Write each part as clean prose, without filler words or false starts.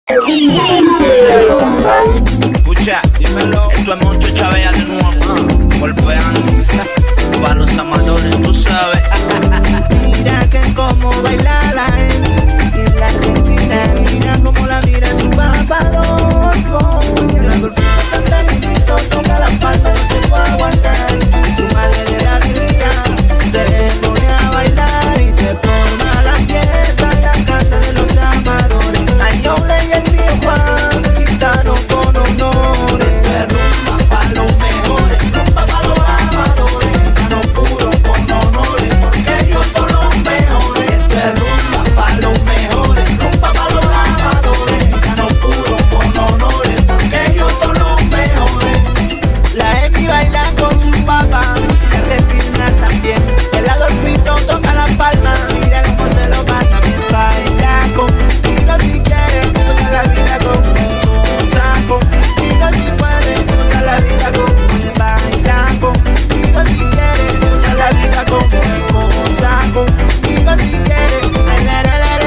Escucha, dímelo. Esto es Moncho Chavea de nuevo. Golpeando para los amadores, tú sabes. Mira que como baila la en la Argentina. Mira como la mira su papá Adolfo. La golpita tan tranquilito, toca la palma, no se puede aguantar. Su madre de la alegría se pone a bailar y se forma la fiesta en la casa de los amadores. Al Yoble y el tío Juan, gitano con honores. De rumba pa' los mejores, rumba pa' los amadores. Gitano puro con honores, porque ellos son los mejores. De rumba pa' los mejores, rumba pa' los amadores. Gitano puro con honores, porque ellos son los mejores. La Emi baila con su papá, la Regina también. El Adolfito toca la palma, mira cómo se lo pasa bien. Baila conmigo si quieres, goza la vida conmigo. Goza conmigo si puedes, goza la vida conmigo. Baila conmigo si quieres, goza la vida conmigo. Goza conmigo si quieres, baila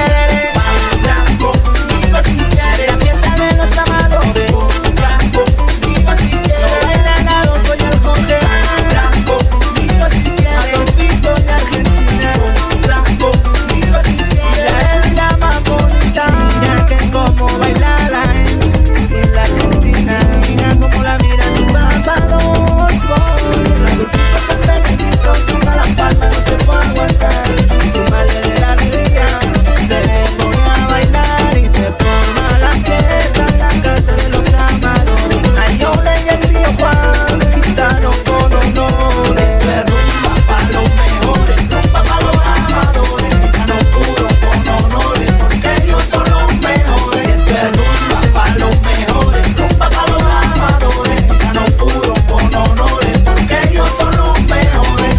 conmigo si quieres. La fiesta de los amadores, goza conmigo si quieres. Baila el Adolfo y el Jorge, baila conmigo si quieres. Adolfito y Argentina, goza conmigo si quieres. Ella es la más bonita, mira que como baila la en la Argentina. Mira como la mira su papá Adolfo. La golpita tan tranquilito, toca la palma, no se puede aguantar. Su madre de la alegría se pone a bailar y se forma la fiesta en la casa de los amadores. Al Yoble y el tío Juan, gitano con honores. De rumba pa' los mejores, rumba pa' los amadores. Gitano puro con honores, porque ellos son los mejores. De rumba pa' los mejores, rumba pa' los amadores. Gitano puro con honores, porque ellos son los mejores.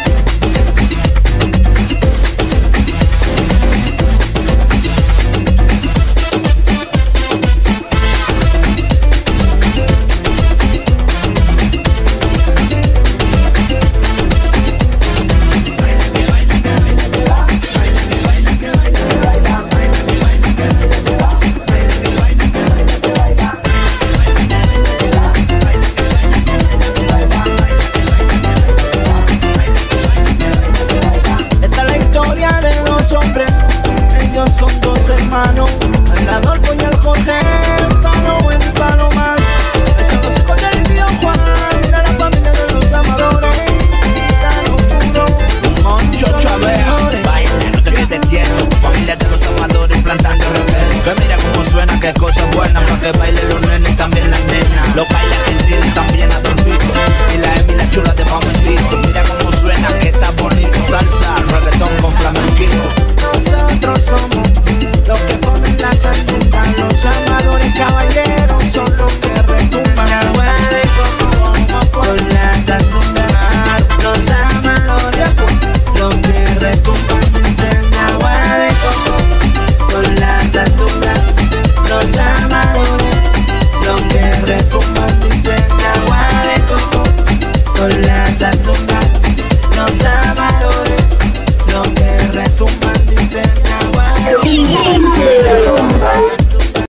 Esta es la historia de dos hombres, ellos son dos hermanos, el Adolfo y el Jorge, un palo bueno y un palo malo. Ellos son los hijos del tío Juan, de la familia de los amadores. Gitano puro, Moncho Chavea, baila, no te quedes quieto. Familia de los amadores plantando rebeldes. Que mira cómo suena, qué cosa buena. Pa' que bailen los nenes y también las nenas. Los bailes argentinos también Adolfito. Y la Emi la chula de momentito. Mira cómo suena, que está bonito salsa.